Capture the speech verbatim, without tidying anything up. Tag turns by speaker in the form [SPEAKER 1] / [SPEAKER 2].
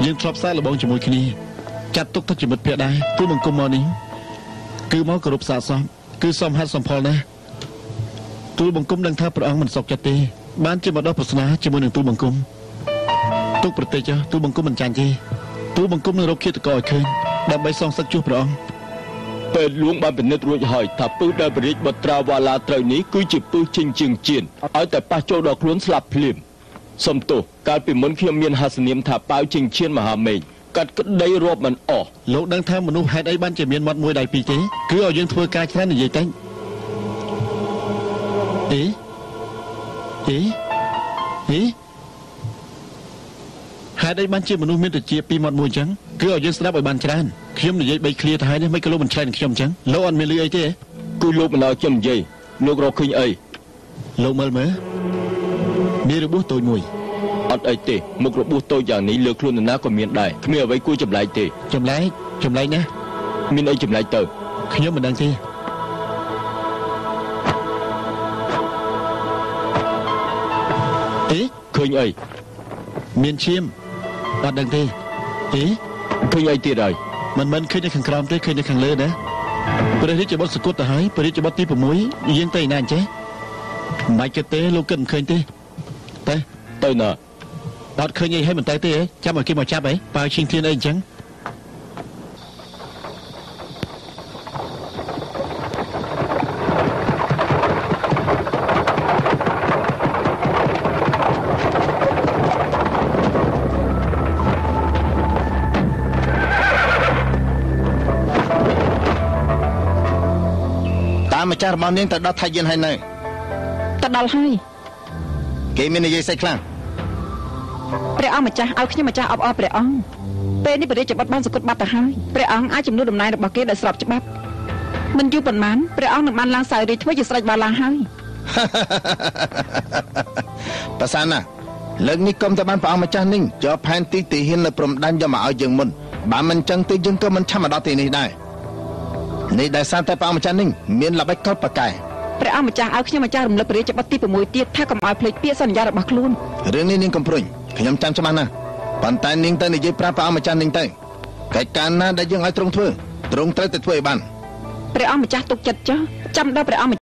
[SPEAKER 1] យើងធ្លាប់សារលបងជាមួយគ្នាចាត់ទុកថាជាមិត្តភក្តិដែរទូលបង្គំមកនេះគឺមកគោរពសាកសមគឺសមហេតុសមផលណាស់ទូលបង្គំដឹងថាព្រះអង្គមិនសុខចិត្តទេបានជាមកដោះប្រស្នាជាមួយនឹងទូលបង្គំទុកប្រទេសចុះទូលបង្គំមិនចាញ់ទេទូលបង្គំនឹងរកឃាតករឲ្យឃើញដើម្បីសងសឹកជួសព្រះអង្គពេលលួងបានពិនិត្យរួចហើយថាពឹសដែលព្រះរាជបុត្រាវ៉ាឡាត្រូវនេះគឺជាពឹសជិញជាងជៀនឲ្យតែប៉ះចូលដល់ខ្លួនស្លាប់ភ្លាមសំទោសកាលពីមុនខ្ញុំមានហាសនាមថាប៉ាវជិញជៀនមហាមេឃកាត់ក្តីរាប់មិនអស់លោកដឹងថាមនុស្សហេតុអីបានជាមានមាត់មួយដៃពីរទេគឺឲ្យយើងធ្វើការច្រើននិយាយតែអេអេអេហេតុអីបានជាមនុស្សមានតែជាពីរមាត់មួយអញ្ចឹងគឺឲ្យយើងស្ដាប់ឲ្យបានច្រើនខ្ញុំនិយាយបីឃ្លាទៅហើយនេះមិនក៏លោកមិនឆ្លើយនឹងខ្ញុំអញ្ចឹងលោកអត់មានលឺអីទេគឺលោកមិនឲ្យខ្ញុំនិយាយលោករកឃើញអីលោកមើលមើលមានរបួសតូចមួយអត់អីទេមុខរបួសតូចយ៉ាងនេះលើខ្លួននរណាក៏មានដែរគ្មានអ្វីគួរចម្លែកទេចម្លែកចម្លែកណាមានអីចម្លែកទៅខ្ញុំមិនដឹងទេអេឃើញអីមានឈាមអត់ដឹងទេអេឃើញអីទៀតហើយមិនមិនឃើញនៅខាងក្រោមទេឃើញនៅខាងលើណាព្រះរាជបុត្រសគត់ទៅហើយព្រះរាជបុត្រទី6យើងទៅឯណាអញ្ចេះមិនបាច់គិតទេលោកគិតមិនឃើញទេទៅទៅណាអត់ឃើញអីហើយមិនទៅទេចាំឲ្យគេមកចាប់អីបើឈិងធានអីអញ្ចឹងម្ចាស់របស់នាងទៅដល់ថៃយិនហើយនៅទៅដល់ហើយគេមាននិយាយសេចខ្លាំងព្រះអង្គម្ចាស់ឲ្យខ្ញុំម្ចាស់អបអរព្រះអង្គពេលនេះព្រះរាជបុត្របានសគត់បាត់ទៅហើយព្រះអង្គអាចជំនួសតំណែងរបស់គេដោយស្របច្បាប់មិនយូរប៉ុន្មានព្រះអង្គនឹងបានឡើងសោយរាជធ្វើជាស្ដេចបាឡាហើយប្រសាណាលើកនេះគុំតែបានព្រះអង្គម្ចាស់នេះយកផែនទីទីហ៊ាននៅព្រំដែនយកមកឲ្យយើងមុនបើមិនចឹងទេយើងក៏មិនឆាប់មកដល់ទីនេះដែរនេះដែលសារតែព្រះអង្គម្ចាស់នេះមានល្បិចកលបកែព្រះអង្គម្ចាស់ឲ្យខ្ញុំម្ចាស់រំលឹកព្រះរាជបុត្រទី6ទៀតថាកុំឲ្យភ្លេចពាក្យសន្យារបស់ខ្លួនរឿងនេះនាងកំព្រុញខ្ញុំចាំច្បាស់ណាស់ប៉ុន្តែនាងទៅនិយាយប្រាប់ព្រះអង្គម្ចាស់នេះទៅកិច្ចការណាដែលយើងឲ្យទ្រង់ធ្វើទ្រង់ត្រូវតែធ្វើឲ្យបានព្រះអង្គម្ចាស់ទុកចិត្តចុះចាំដល់ព្រះអង្គ